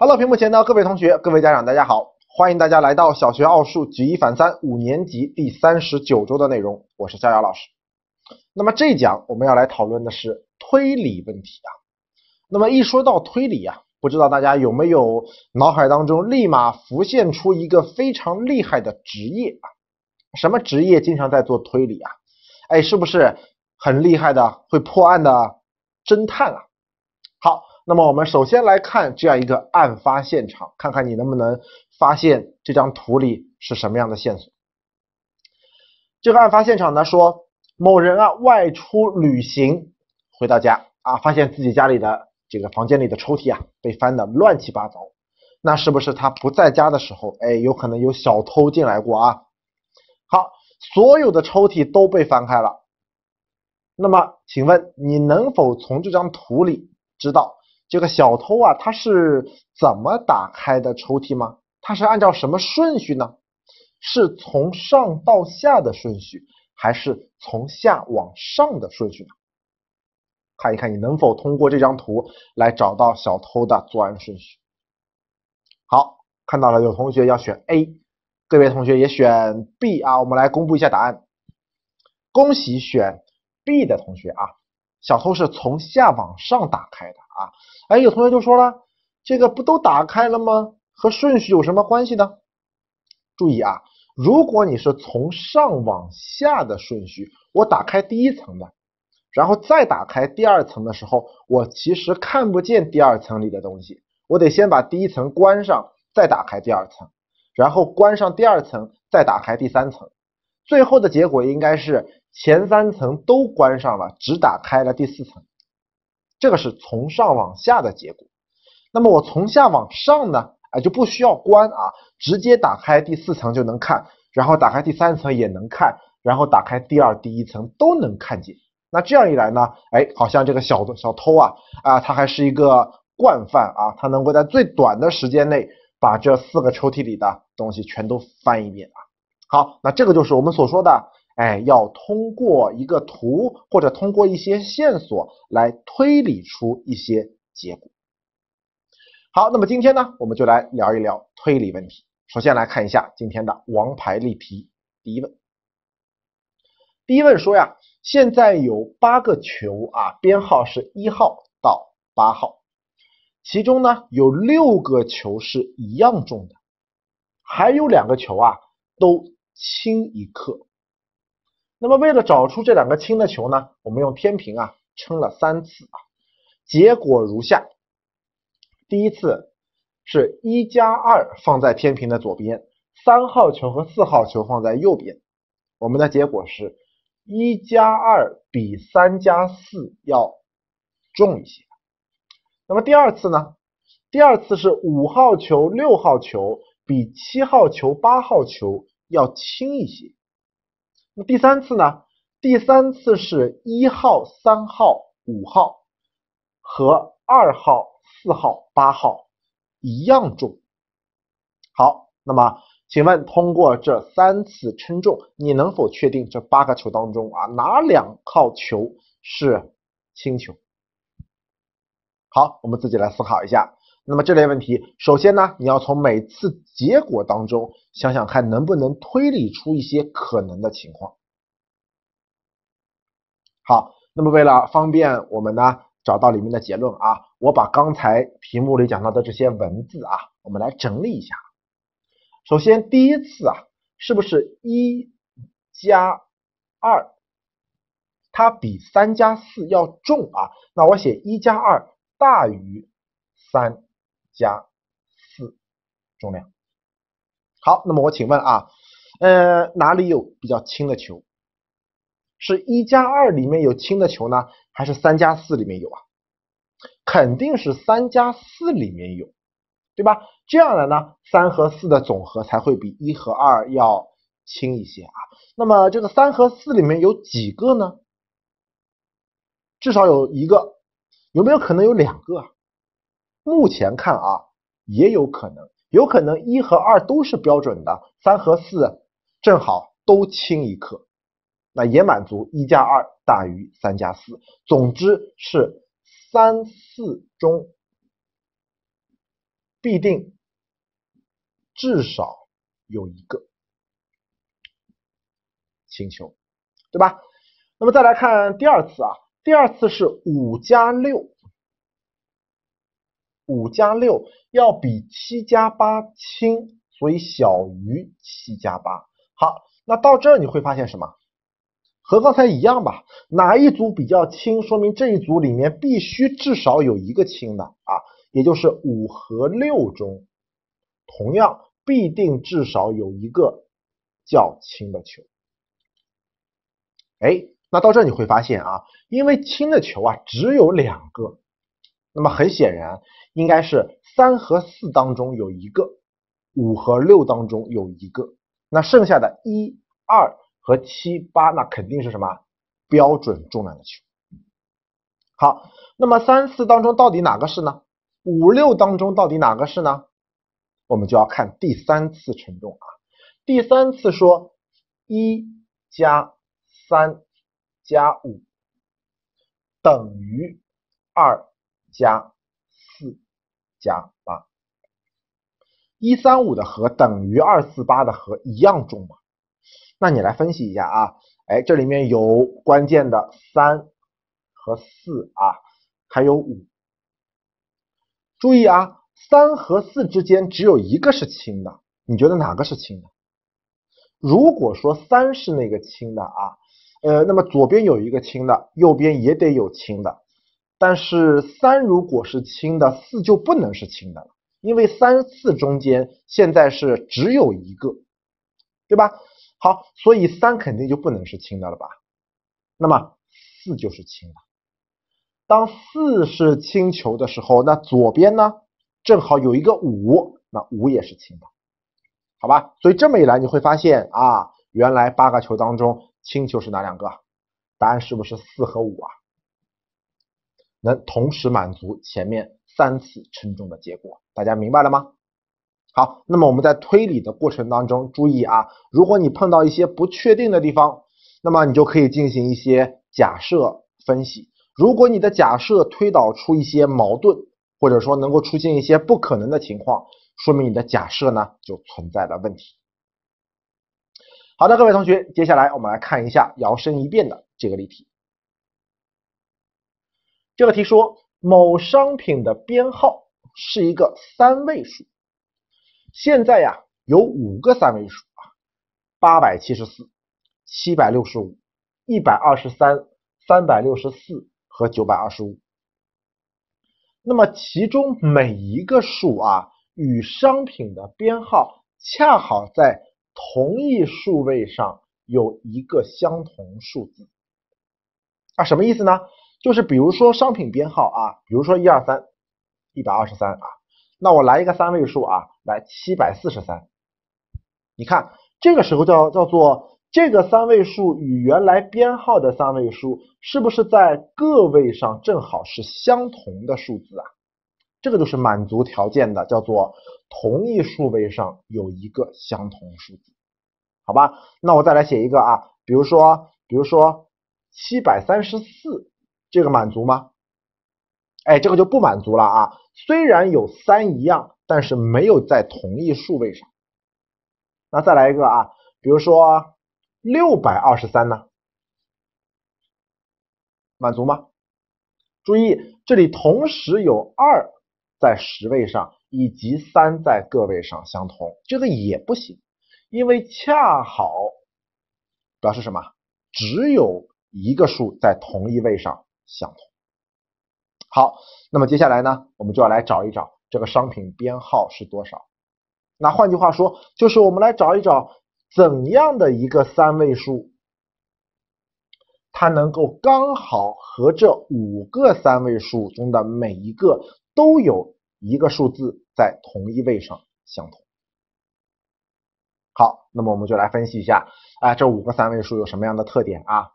Hello，屏幕前的各位同学、各位家长，大家好，欢迎大家来到小学奥数举一反三5年级第39周的内容，我是逍遥老师。那么这一讲我们要来讨论的是推理问题啊。那么一说到推理啊，不知道大家有没有脑海当中立马浮现出一个非常厉害的职业啊？什么职业经常在做推理啊？哎，是不是很厉害的会破案的侦探啊？好，那么我们首先来看这样一个案发现场，看看你能不能发现这张图里是什么样的线索。这个案发现场呢说，某人啊外出旅行，回到家啊，发现自己家里的这个房间里的抽屉啊被翻得乱七八糟。那是不是他不在家的时候，哎，有可能有小偷进来过啊？好，所有的抽屉都被翻开了。那么请问你能否从这张图里知道这个小偷啊他是怎么打开的抽屉吗？他是按照什么顺序呢？是从上到下的顺序，还是从下往上的顺序呢？看一看你能否通过这张图来找到小偷的作案顺序。好，看到了有同学要选 A， 各位同学也选 B 啊，我们来公布一下答案。恭喜选 B 的同学啊，小偷是从下往上打开的啊。哎，有同学就说了，这个不都打开了吗？和顺序有什么关系呢？注意啊，如果你是从上往下的顺序，我打开第一层的，然后再打开第二层的时候，我其实看不见第二层里的东西，我得先把第一层关上，再打开第二层，然后关上第二层，再打开第三层，最后的结果应该是前三层都关上了，只打开了第四层。这个是从上往下的结果。那么我从下往上呢，就不需要关啊，直接打开第四层就能看，然后打开第三层也能看，然后打开第二、第一层都能看见。那这样一来呢，哎，好像这个小偷啊，他还是一个惯犯啊，他能够在最短的时间内把这4个抽屉里的东西全都翻一遍啊。好，那这个就是我们所说的，哎，要通过一个图或者通过一些线索来推理出一些结果。好，那么今天呢，我们就来聊一聊推理问题。首先来看一下今天的王牌例题。第一问，说呀，现在有8个球啊，编号是1号到8号，其中呢有6个球是一样重的，还有2个球啊都轻1克。那么为了找出这2个轻的球呢，我们用天平啊称了3次啊，结果如下。第一次是1加2放在天平的左边，3号球和4号球放在右边，我们的结果是1加2比3加4要重一些。那么第二次呢？第二次是5号球、6号球比7号球、8号球要轻一些。那第三次呢？第三次是1号、3号、5号和2号、4号、8号一样重。好，那么请问通过这3次称重，你能否确定这8个球当中啊哪2号球是轻球？好，我们自己来思考一下。那么这类问题，首先呢，你要从每次结果当中想想看能不能推理出一些可能的情况。好，那么为了方便我们呢找到里面的结论啊，我把刚才题目里讲到的这些文字啊，我们来整理一下。首先第一次啊，是不是1加2它比3加4要重啊？那我写1加2大于3加4重量。好，那么我请问啊，哪里有比较轻的球？是1加2里面有轻的球呢，还是3加4里面有啊？肯定是3加4里面有，对吧？这样来呢，3和4的总和才会比1和2要轻一些啊。那么这个3和4里面有几个呢？至少有1个，有没有可能有2个啊？目前看啊，也有可能，有可能1和2都是标准的，3和4正好都轻1克。那也满足1加2大于3加4，总之是3、4中必定至少有一个氢球，对吧？那么再来看第二次啊，第二次是5加6，5加6要比7加8轻，所以小于7加8。好，那到这儿你会发现什么？和刚才一样吧，哪一组比较轻，说明这一组里面必须至少有一个轻的啊，也就是5和6中，同样必定至少有一个较轻的球。哎，那到这你会发现啊，因为轻的球啊只有2个，那么很显然应该是3和4当中有一个，5和6当中有一个，那剩下的1、2和7、8那肯定是什么标准重量的球。好，那么3、4当中到底哪个是呢？5、6当中到底哪个是呢？我们就要看第3次称重啊。第3次说1加3加5等于2加4加8。135的和等于248的和一样重吗？那你来分析一下啊，哎，这里面有关键的3和4啊，还有5。注意啊，3和4之间只有一个是轻的，你觉得哪个是轻的？如果说3是那个轻的啊，那么左边有一个轻的，右边也得有轻的。但是3如果是轻的，4就不能是轻的了，因为3、4中间现在是只有一个，对吧？好，所以3肯定就不能是轻的了吧？那么4就是轻的。当4是轻球的时候，那左边呢正好有一个5，那5也是轻的，好吧？所以这么一来你会发现啊，原来8个球当中轻球是哪2个？答案是不是4和5啊？能同时满足前面3次称重的结果，大家明白了吗？好，那么我们在推理的过程当中注意啊，如果你碰到一些不确定的地方，那么你就可以进行一些假设分析。如果你的假设推导出一些矛盾，或者说能够出现一些不可能的情况，说明你的假设呢就存在了问题。好的，各位同学，接下来我们来看一下摇身一变的这个例题。这个题说某商品的编号是一个3位数，现在呀有5个3位数啊，874、765、123、364和925。那么其中每一个数啊与商品的编号恰好在同一数位上有一个相同数字啊，什么意思呢？就是比如说商品编号啊，比如说123、123啊，那我来一个3位数啊，来743。你看这个时候叫做这个3位数与原来编号的3位数是不是在个位上正好是相同的数字啊？这个就是满足条件的，叫做同一数位上有一个相同数字，好吧？那我再来写一个啊，比如说734，这个满足吗？哎，这个就不满足了啊。虽然有3一样，但是没有在同一数位上。那再来一个啊，比如说623呢，满足吗？注意这里同时有2在10位上，以及3在个位上相同，这个也不行，因为恰好表示什么？只有一个数在同一位上相同。好，那么接下来呢，我们就要来找一找这个商品编号是多少。那换句话说，就是我们来找一找怎样的一个3位数，它能够刚好和这5个3位数中的每一个都有一个数字在同一位上相同。好，那么我们就来分析一下这5个3位数有什么样的特点啊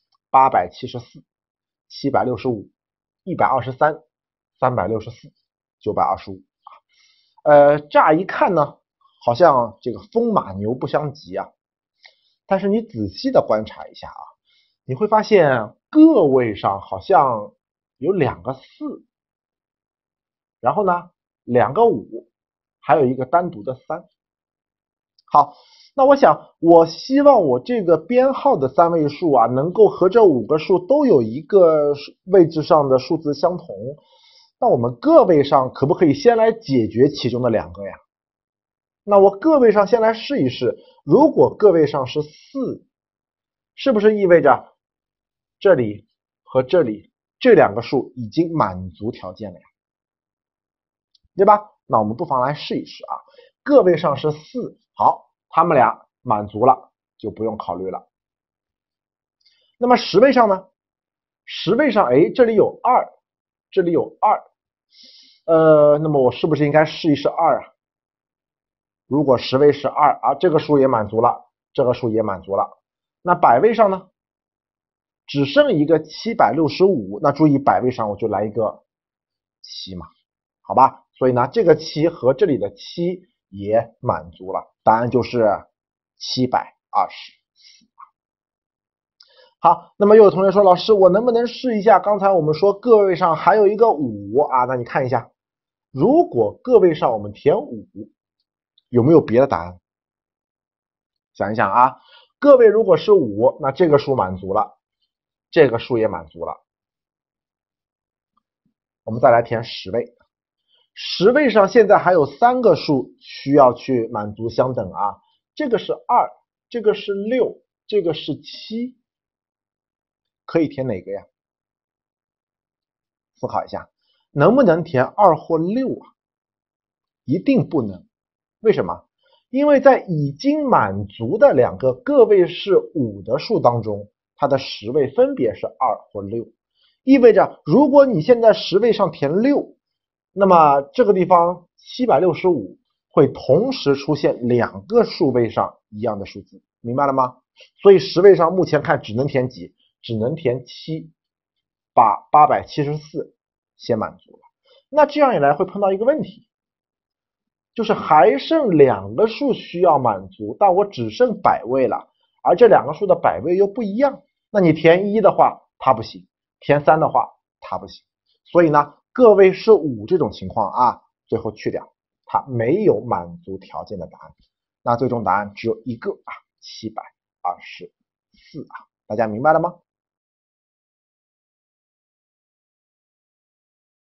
？874、765、123、364、925乍一看呢，好像这个风马牛不相及啊，但是你仔细的观察一下啊，你会发现个位上好像有2个4，然后呢2个5， 还有一个单独的3。好，那我希望我这个编号的3位数啊，能够和这5个数都有一个位置上的数字相同。那我们个位上可不可以先来解决其中的2个呀？那我个位上先来试一试，如果个位上是4，是不是意味着这里和这里这2个数已经满足条件了呀？对吧？那我们不妨来试一试啊。个位上是4，好，它们俩满足了，就不用考虑了。那么10位上呢？10位上，哎，这里有2，这里有2，那么我是不是应该试一试2啊？如果10位是2啊，这个数也满足了，这个数也满足了。那百位上呢？只剩一个765，那注意百位上我就来一个7嘛，好吧？所以呢，这个7和这里的7也满足了，答案就是724。好，那么又有同学说，老师，我能不能试一下刚才我们说个位上还有一个5啊？那你看一下，如果个位上我们填5，有没有别的答案？想一想啊，个位如果是5，那这个数满足了，这个数也满足了。我们再来填10位，10位上现在还有3个数需要去满足相等啊，这个是2，这个是6，这个是7，可以填哪个呀？思考一下，能不能填2或6啊？一定不能。为什么？因为在已经满足的2个个位是5的数当中，它的10位分别是2或6，意味着如果你现在10位上填6，那么这个地方765会同时出现2个数位上一样的数字，明白了吗？所以10位上目前看只能填几？只能填7，把874先满足了。那这样一来会碰到一个问题，就是还剩2个数需要满足，但我只剩百位了，而这2个数的百位又不一样。那你填1的话，它不行；填3的话，它不行。所以呢，个位是5这种情况啊，最后去掉，它没有满足条件的答案。那最终答案只有一个啊，724啊，大家明白了吗？